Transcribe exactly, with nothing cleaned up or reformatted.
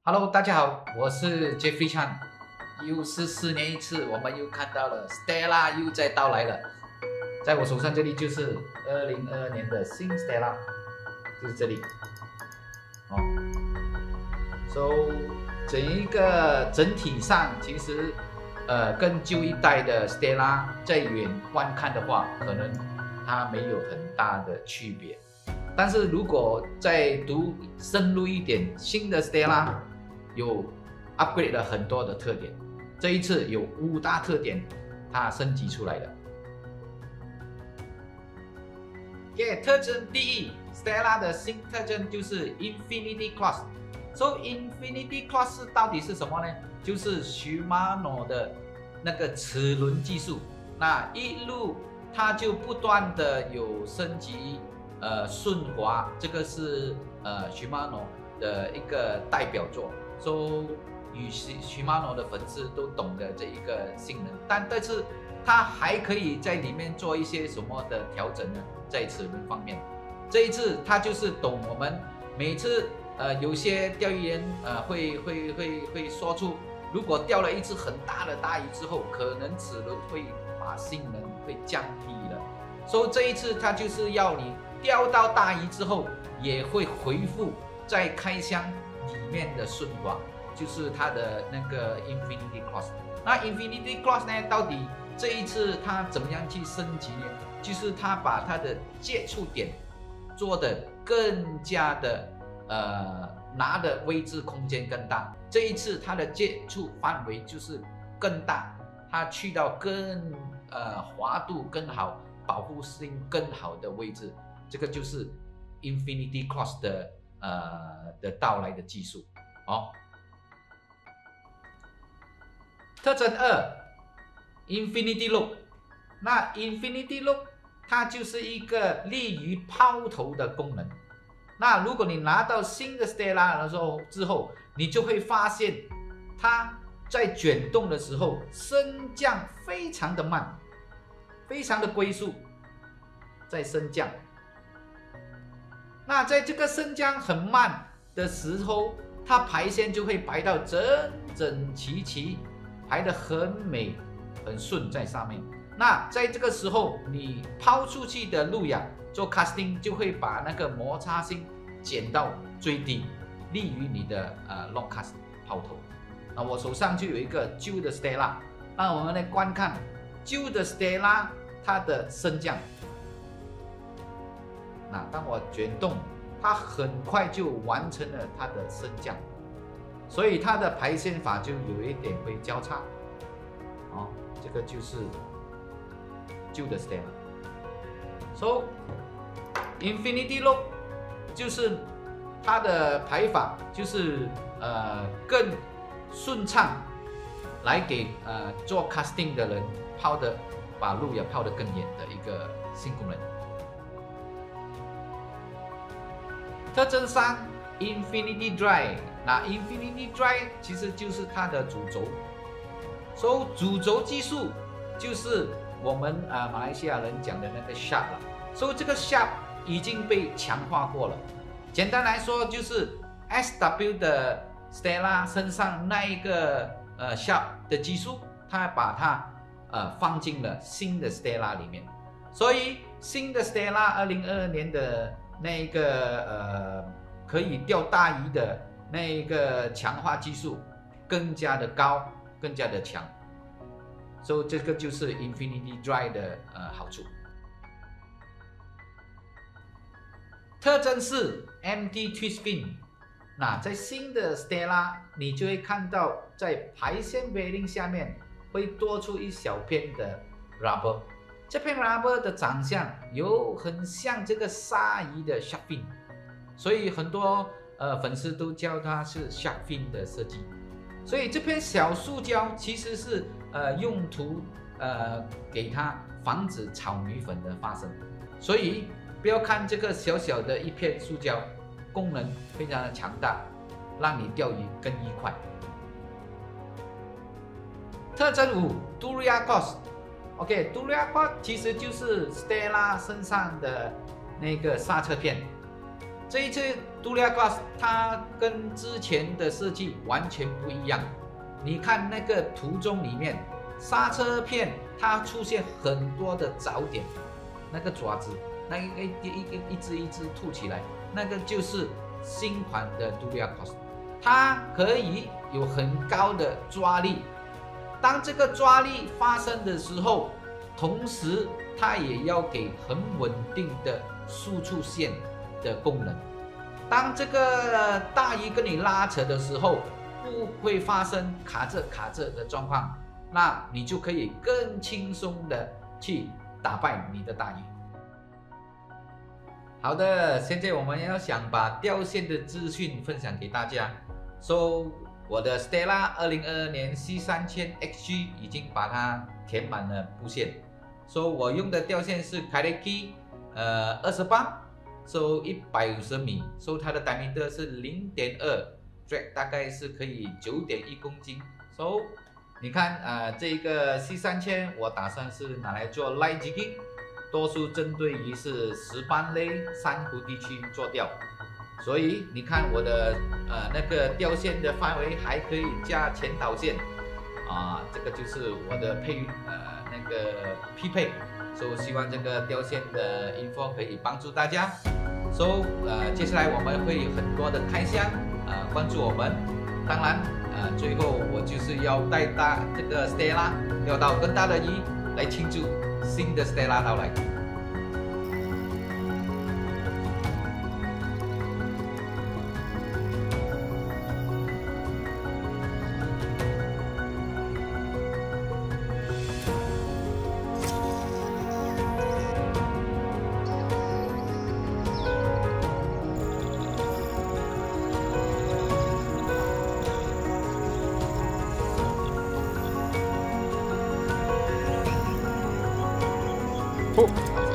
Hello， 大家好，我是 Jeffrey Chan。又是四年一次，我们又看到了 Stella 又再到来了。在我手上这里就是二零二二年的新 Stella， 就是这里。哦 ，So 整一个整体上其实呃跟旧一代的 Stella 在远观看的话，可能它没有很大的区别。但是如果再读深入一点，新的 Stella 有 upgrade 了很多的特点，这一次有五大特点，它升级出来的。OK， 特征第一 ，Stella 的新特征就是 Infinity Cross。So Infinity Cross 到底是什么呢？就是 Shimano 的那个齿轮技术。那一路它就不断的有升级。呃，顺滑这个是呃 Shimano 的一个代表作，所以 Shimano 的粉丝都懂得这一个性能，但但是它还可以在里面做一些什么的调整呢？在齿轮方面，这一次它就是懂我们每次呃有些钓鱼人呃会会会会说出，如果钓了一只很大的大鱼之后，可能齿轮会把性能会降低了，所以这一次它就是要你。钓到大鱼之后，也会恢复在开箱里面的顺滑，就是它的那个 Infinity Cross。那 Infinity Cross 呢，到底这一次它怎么样去升级呢？就是它把它的接触点做得更加的呃拿的位置空间更大。这一次它的接触范围就是更大，它去到更呃滑度更好、保护性更好的位置。这个就是 Infinity Cross 的呃的到来的技术哦。特征二 ，Infinity Loop。那 Infinity Loop 它就是一个利于抛投的功能。那如果你拿到新的 Stella 的时候之后，你就会发现它在卷动的时候升降非常的慢，非常的龟速，在升降。那在这个升降很慢的时候，它排线就会排到整整齐齐，排得很美很顺在上面。那在这个时候，你抛出去的路亚做 casting 就会把那个摩擦性减到最低，利于你的呃 long cast 抛投。那我手上就有一个旧的 Stella， 那我们来观看旧的 Stella 它的升降。那当我卷动，它很快就完成了它的升降，所以它的排线法就有一点会交叉。哦，这个就是旧的 Stella。So Infinity Loop 就是它的排法就是呃更顺畅，来给呃做 casting 的人抛的把路也抛得更远的一个新功能。特征三 Infinity Drive。那 Infinity Drive 其实就是它的主轴，所以主轴技术就是我们啊、呃、马来西亚人讲的那个 sharp 了。所以这个 sharp 已经被强化过了。简单来说，就是 S W 的 Stella 身上那一个呃 sharp 的技术，它把它呃放进了新的 Stella 里面。所以新的 Stella 二零二二年的那个呃可以钓大鱼的那个强化技术更加的高，更加的强，所以这个就是 Infinity Drive 的呃好处。特征是 M T Twist Fin。那在新的 Stella 你就会看到在排线 bearing 下面会多出一小片的 rubber。这片 rubber 的长相有很像这个鲨鱼的 shark fin， 所以很多呃粉丝都叫它是 shark fin 的设计。所以这片小塑胶其实是呃用途呃给它防止草泥粉的发生。所以不要看这个小小的一片塑胶，功能非常的强大，让你钓鱼更愉快。特征五 Duria Cross。OK，Duria Cross 其实就是 Stella 身上的那个刹车片。 这一次 Dealer Glass 它跟之前的设计完全不一样。你看那个图中里面，刹车片它出现很多的爪点，那个爪子，那一个一一一只一只凸起来，那个就是新款的 Dealer Glass， 它可以有很高的抓力。当这个抓力发生的时候，同时它也要给很稳定的输出线的功能。当这个大鱼跟你拉扯的时候，不会发生卡着卡着的状况，那你就可以更轻松的去打败你的大鱼。好的，现在我们要想把掉线的资讯分享给大家。So 我的 Stella 二零二二年 C 三千 X G 已经把它填满了布线。So 我用的掉线是 Kareki 呃二十八。So 一百五十米 ，So 它的 diameter 是 零点二 ，drag 大概是可以 九点一公斤。So 你看，呃，这个 C 三千我打算是拿来做 light jigging， 多数针对于是石斑类、珊瑚地区做钓。所以你看我的呃那个掉线的范围还可以加前导线，啊，这个就是我的配呃那个匹配。所以希望这个掉线的 info 可以帮助大家。So 呃，接下来我们会有很多的开箱，呃，关注我们。当然，呃，最后我就是要带大这个 Stella 钓到更大的鱼，来庆祝新的 Stella 到来。 Oh.